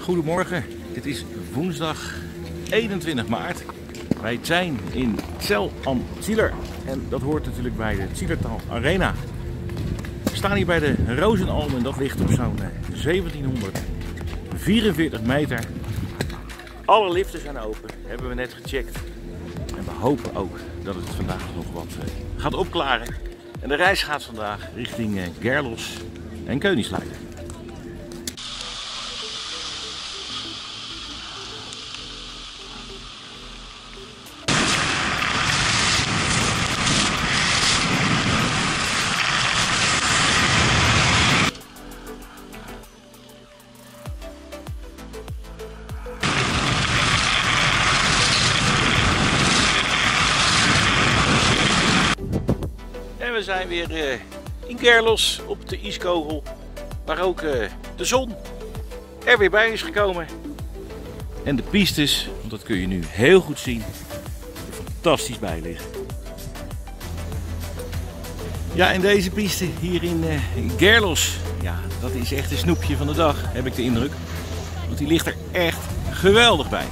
Goedemorgen, het is woensdag 21 maart. Wij zijn in Zell am Zieler en dat hoort natuurlijk bij de Zielertal Arena. We staan hier bij de Rozenalm en dat ligt op zo'n 1744 meter. Alle liften zijn open, hebben we net gecheckt. En we hopen ook dat het vandaag nog wat gaat opklaren. En de reis gaat vandaag richting Gerlos en Koningsleiden. We zijn weer in Gerlos op de ijskogel, waar ook de zon er weer bij is gekomen. En de pistes, want dat kun je nu heel goed zien, er fantastisch bij liggen. Ja, en deze piste hier in Gerlos, ja, dat is echt een snoepje van de dag, heb ik de indruk. Want die ligt er echt geweldig bij.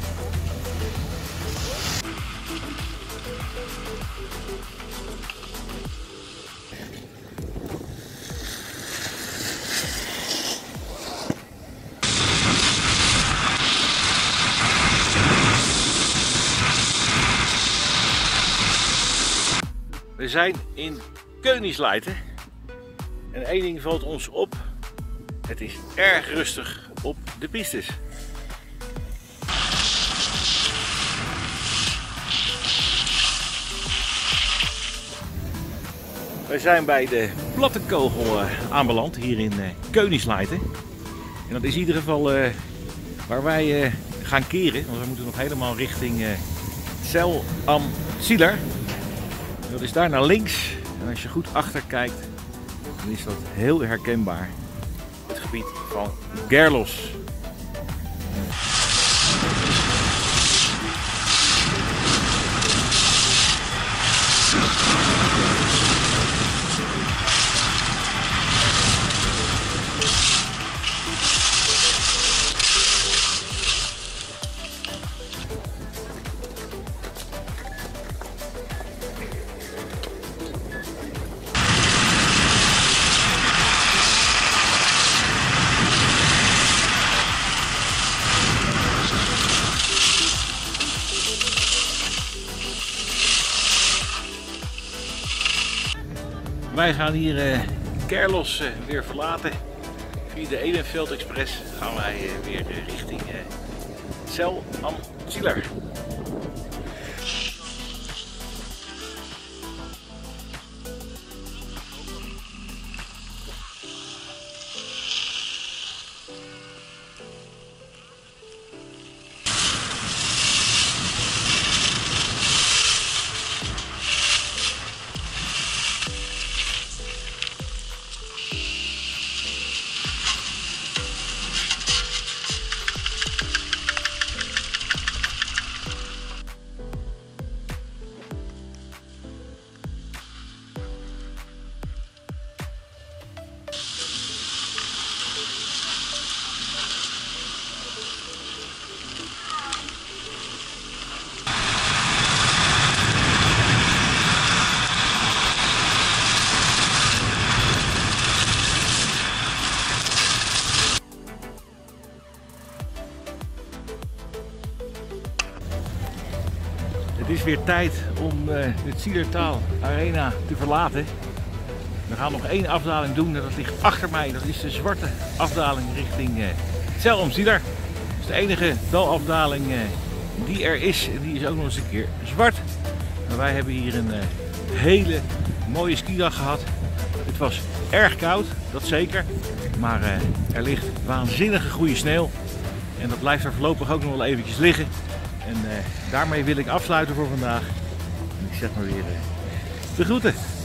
We zijn in Koningsleiden en één ding valt ons op, het is erg rustig op de pistes. We zijn bij de platte kogel aanbeland hier in Koningsleiden. En dat is in ieder geval waar wij gaan keren, want we moeten nog helemaal richting Zell am Zieler. Dat is daar naar links en als je goed achter kijkt, dan is dat heel herkenbaar. Het gebied van Gerlos. Wij gaan hier Gerlos weer verlaten. Via de Edenveld Express gaan wij weer richting Zell am Zieler. Het is weer tijd om het Zielertal Arena te verlaten. We gaan nog één afdaling doen en dat ligt achter mij. Dat is de zwarte afdaling richting Zell am Zieler. Dat is de enige dalafdaling die er is en die is ook nog eens een keer zwart. Maar wij hebben hier een hele mooie skidag gehad. Het was erg koud, dat zeker. Maar er ligt waanzinnige goede sneeuw. En dat blijft er voorlopig ook nog wel eventjes liggen. En daarmee wil ik afsluiten voor vandaag. En ik zeg maar weer de groeten.